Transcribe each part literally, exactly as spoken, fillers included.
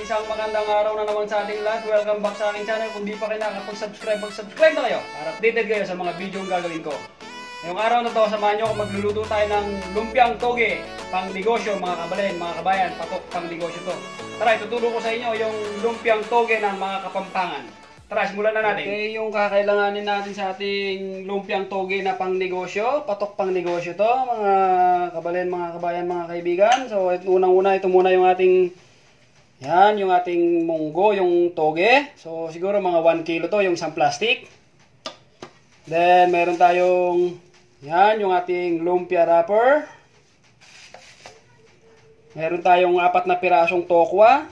isang magandang araw na naman sa ating lahat. Welcome back sa aking channel. Kung di pa kayo nakakapag-subscribe, mag-subscribe na kayo para updated kayo sa mga video yung gagawin ko. Ngayong araw na to, samahan nyo ako, magluluto tayo ng lumpiang toge, pang negosyo mga kabalen, mga kabayan, patok pang negosyo to. Tara, ituturo ko sa inyo yung lumpiang toge ng mga Kapampangan. Tara, simulan na natin. Okay, yung kakailanganin natin sa ating lumpiang toge na pang negosyo, patok pang negosyo to, mga kabalen, mga kabayan, mga kaibigan. So, unang-una, ito muna yung ating yan, yung ating munggo, yung toge. So, siguro mga one kilo to, yung isang plastic. Then, meron tayong, yan, yung ating lumpia wrapper. Meron tayong apat na pirasong tokwa.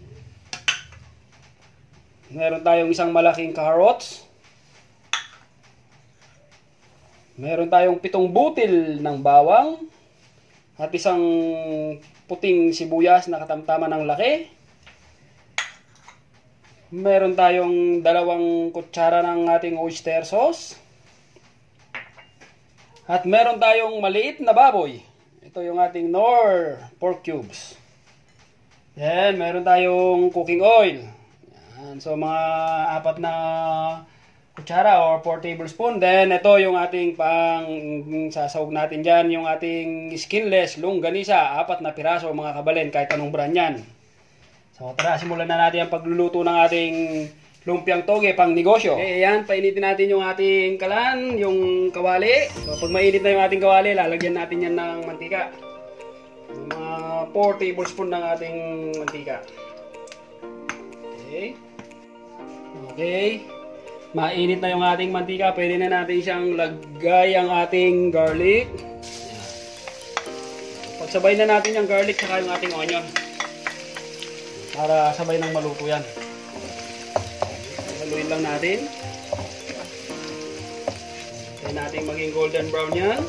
Meron tayong isang malaking carrots. Meron tayong pitong butil ng bawang. At isang puting sibuyas na katamtaman ng laki. Meron tayong dalawang kutsara ng ating oyster sauce. At meron tayong maliit na baboy. Ito yung ating Knorr pork cubes. Then, meron tayong cooking oil. Yan. So, mga apat na kutsara or four tablespoon. Then, ito yung ating pang sasawag natin dyan. Yung ating skinless longganisa. Apat na piraso mga kabalen, kahit anong brand yan. So, tara, simulan na natin ang pagluluto ng ating lumpiang toge pang negosyo. Okay, ayan, painitin natin yung ating kalan, yung kawali. So, pag mainit na yung ating kawali, lalagyan natin yan ng mantika. Mga four tablespoon ng ating mantika. Okay. Okay. Mainit na yung ating mantika, pwede na natin siyang lagay ang ating garlic. Ayan. Pagsabay na natin yung garlic saka yung ating onion. Para sabay nang maluto yan. Haluin lang natin. Kaya natin maging golden brown yan.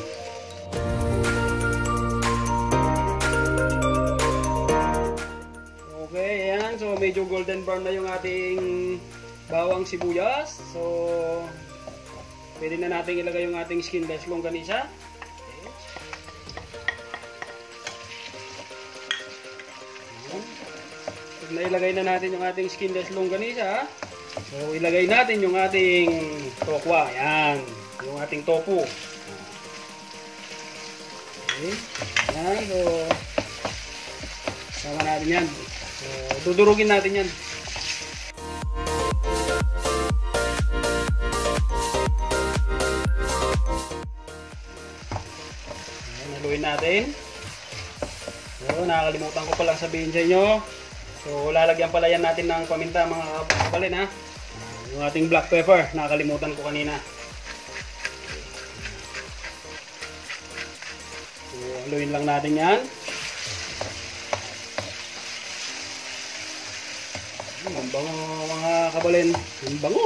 Okay, ayan. So, medyo golden brown na yung ating bawang sibuyas. So, pwede na natin ilagay yung ating skinless longganisa. Nailagay na natin yung ating skinless longganisa. So, ilagay natin yung ating tokwa. Yan. Yung ating tofu. Okay. Yan. So, sama natin yan. So, dudurugin natin yan. Yan, haluin natin. So, nakakalimutan ko palang sabihin sa inyo. So, lalagyan pala yan natin ng paminta mga kapalin ha. Yung ating black pepper, nakakalimutan ko kanina. So, haluin lang natin yan. Ang bango mga kabalin. Ang bango.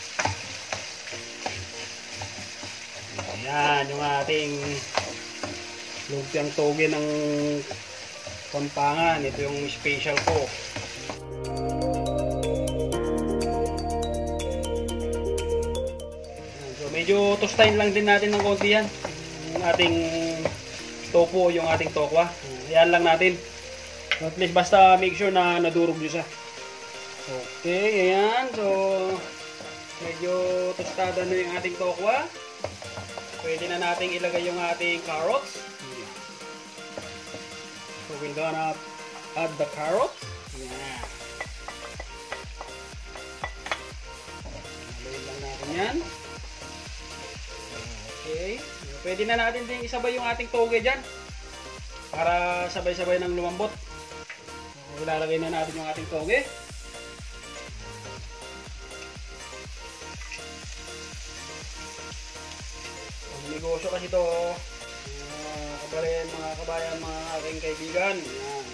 Ayan, yung ating lumpiang toge ng Kapampangan. Ito yung special ko. So, medyo tostahin lang din natin ng konti yan. Yung ating tofu, yung ating tokwa. Ayan lang natin. So, at least basta make sure na nadurog nyo siya. Okay, ayan. So, medyo tostada na yung ating tokwa. Pwede na natin ilagay yung ating carrots. So, we're gonna add the carrots. Yeah. Haluin lang natin yan. Okay. Pwede na natin din isabay yung ating toge dyan. Para sabay-sabay ng lumambot. So, ilalagay na natin yung ating toge. Ang negosyo kasi ito, mga kabayan, mga kabayan, mga aking kaibigan. Yan.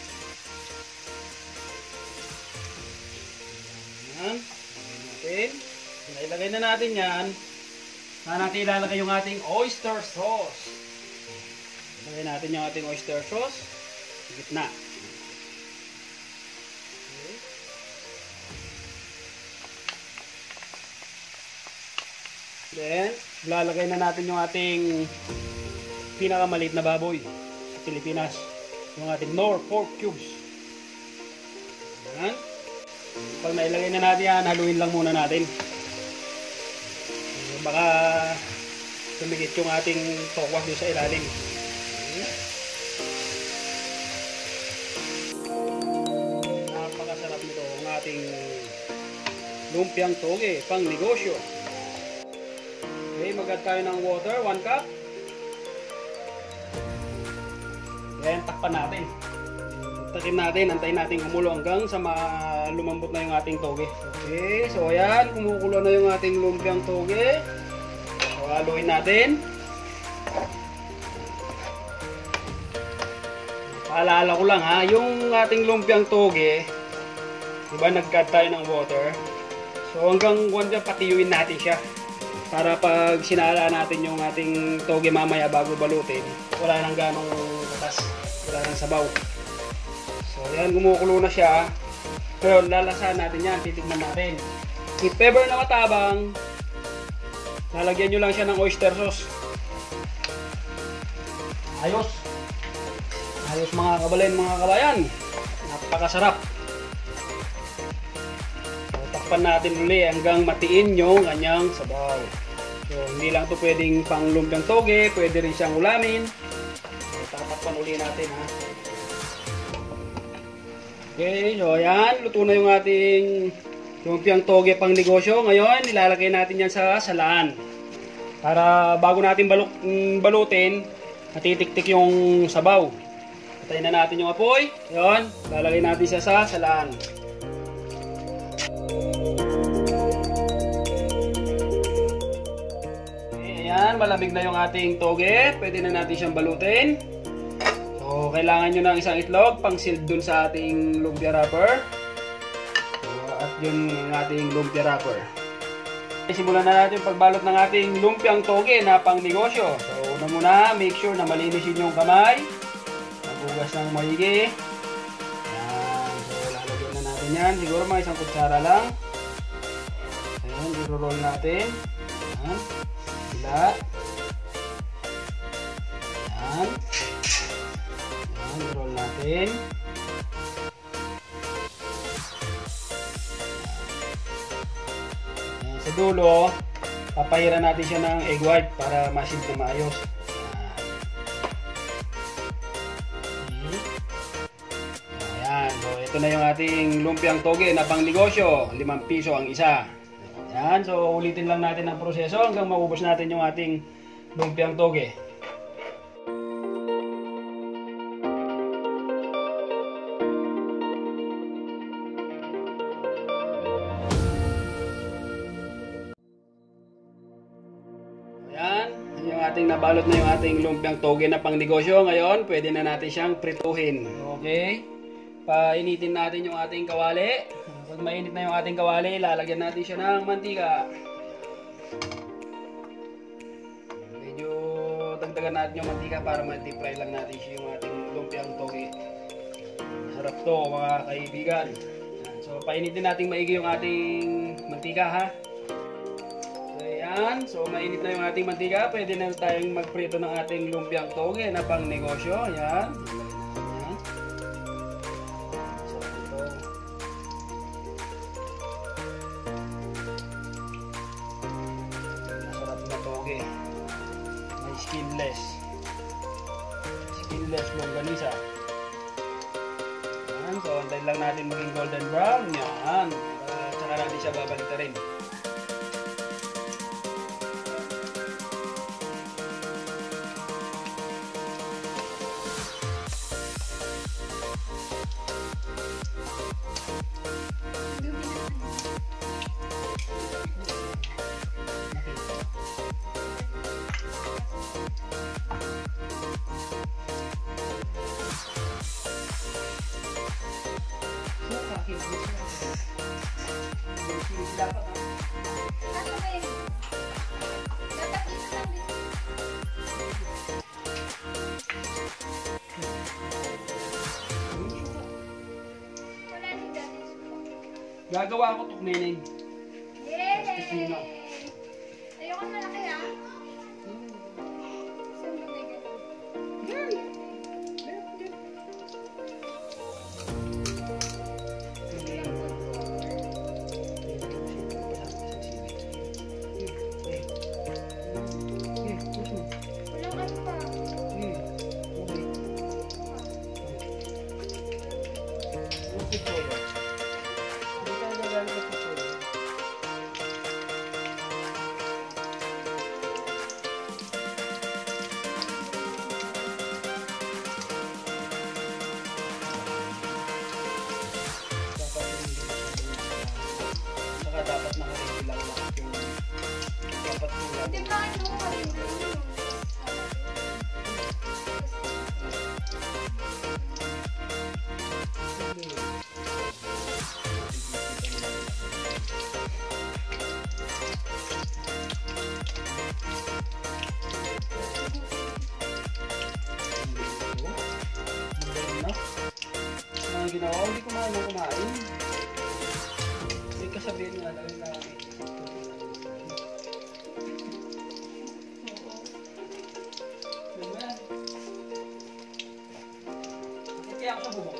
Yan. Natin. Ilagay na natin yan. Saan natin ilalagay yung ating oyster sauce. Ilagay natin yung ating oyster sauce. Sa gitna. Okay. Then, lalagay na natin yung ating pinakamaliit na baboy sa Pilipinas. Yung ating Knorr pork cubes. Yan. Pag nailagay na natin yan, haluin lang muna natin. Baka tumigit yung ating tokwa doon sa ilalim. Napakasarap nito ang ating lumpiang toge pang negosyo. Okay, mag-add tayo ng water, one cup. Yan, takpan natin. Takin natin, antayin natin kumulo hanggang sa lumambot na yung ating toge. Okay, so ayan, kumukulo na yung ating lumpiang toge. So, haluin natin. Paalala ko lang ha, yung ating lumpiang toge, diba nag-cut tayo ng water. So hanggang hanggang patiyuin natin siya. Para pag sinala natin yung ating toge mamaya bago balutin, wala nang ganong katas, wala nang sabaw. So yan, gumukulo na siya. Pero lalasahan natin yan, titignan natin. If ever na matabang, lalagyan nyo lang siya ng oyster sauce. Ayos. Ayos mga kabalin, mga kabayan. Napakasarap. So, takpan natin uli hanggang matiin yung kanyang sabaw. So hindi lang ito pwedeng pang lumpiang toge, pwede rin siyang ulamin. So, tatakpan uli natin ha. Okay, so ayan, luto na yung ating lumpiang toge pang negosyo. Ngayon, ilalagay natin yan sa salaan. Para bago natin baluk, balutin, natitiktik yung sabaw. Patayin na natin yung apoy. Ayan, lalagay natin siya sa salaan. Okay, ayan, malamig na yung ating toge. Pwede na natin siyang balutin. So, kailangan nyo ng isang itlog pang seal dun sa ating lumpia wrapper. So, at yun ang ating lumpia wrapper. Simulan na natin yung pagbalot ng ating lumpiang toge na pang negosyo. So, una muna, make sure na malinisin yung kamay. Maghugas ng maigi. Ayan. So, lalagyan na natin yan. Siguro mga isang kutsara lang. Ayan, i-roll natin. Ayan. Sila. Ayan. I-roll natin. Ayan, sa dulo, papahiran natin siya ng egg white para masin na maayos. Ayan, so ito na yung ating lumpiang toge na pang negosyo. limang piso ang isa. Ayan, so ulitin lang natin ang proseso hanggang maubos natin yung ating lumpiang toge. Yung ating nabalot na yung ating lumpiang toge na pang negosyo. Ngayon, pwede na natin siyang prituhin. Okay? Painitin natin yung ating kawali. Pag mainit na yung ating kawali, lalagyan natin siya ng mantika. Medyo dagdagan natin yung mantika para ma-deep fry lang natin siya yung ating lumpiang toge. Sarap to mga kaibigan. So, painitin natin maigi yung ating mantika ha. Ayan, so mainit na yung ating mantika, pwede na tayong magprito ng ating lumpiang toge na pang negosyo. Ayan. Ayan. So, ito. Masarap na toge. May skinless. Skinless longganisa. Ayan, so antayin lang natin maging golden brown. Ayan. Uh, tsaka natin siya babalik na rin. Dapat ano ba yun? Dapat dito lang din. Wala din dati. Gagawa ako tukmening. Yay! Ayoko na malaki ha? Saan mo na gano'n? pipolo. Hindi tayo gagamit ng pipolo. Saka dapat nakaready lang lahat yung dapat yung Hindi ba ano mo yung mga ginawa, hindi kumain na kumain. Hindi kasabihin nga lang na kaya ako sa bubong.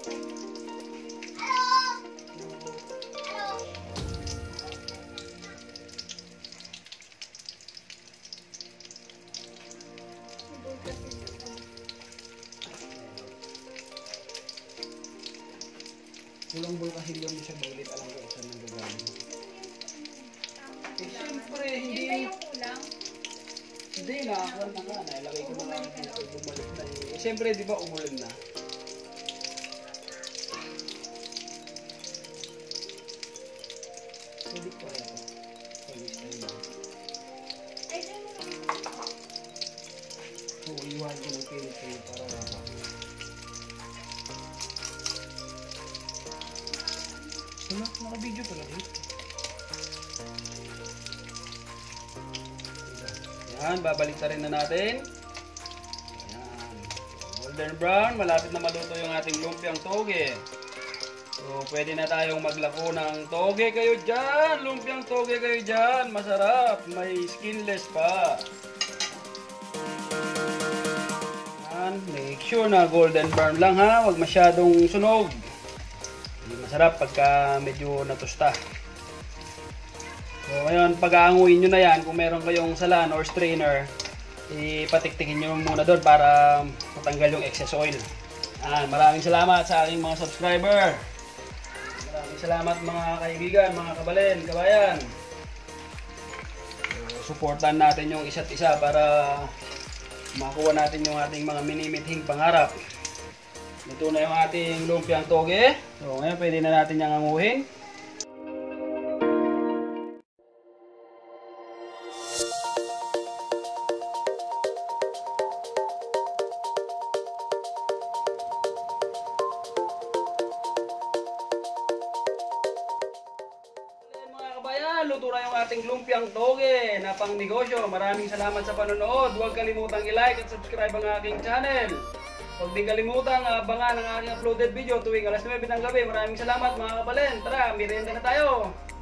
Kulang bulkahilyo mo siya baulit, alam ko saan nang gagawin. Eh, siyempre, hindi... Yun ba yung kulang? Hindi, nakakuha na nga. Nailagay ko na nga dito, bumalik na eh. Eh, siyempre, di ba, umulan na. Pwede ko kaya ito. Palis tayo na. Ay, dyan mo lang. So, iwan ko ng pinipin para rapa. Wala, naka-video pala dito. Yan, babalik na rin na natin. Yan. Golden brown, malapit na maluto yung ating lumpiang toge. So, pwede na tayong maglako ng toge kayo dyan. Lumpiang toge kayo dyan. Masarap. May skinless pa. Yan, make sure na golden brown lang ha. Huwag masyadong sunog. Hindi masarap pagka medyo natusta. So ngayon, pag-aanguin nyo na yan, kung meron kayong salan or strainer, ipatiktikin nyo muna doon para matanggal yung excess oil. Yan, maraming salamat sa aking mga subscriber. Maraming salamat mga kaibigan, mga kabalen, kabayan. So, supportan natin yung isa't isa para makuha natin yung ating mga minimithing pangarap. Ito na yung ating lumpiang toge. So ngayon pwede na natin yung anguhin. Mga kabayan, luto na yung ating lumpiang toge na pang negosyo. Maraming salamat sa panonood. Huwag kalimutang i-like at subscribe ang aking channel. Huwag din kalimutang abangan ang aking uploaded video tuwing alas nuwebe ng gabi. Maraming salamat mga kabalen. Tara, merienda na tayo!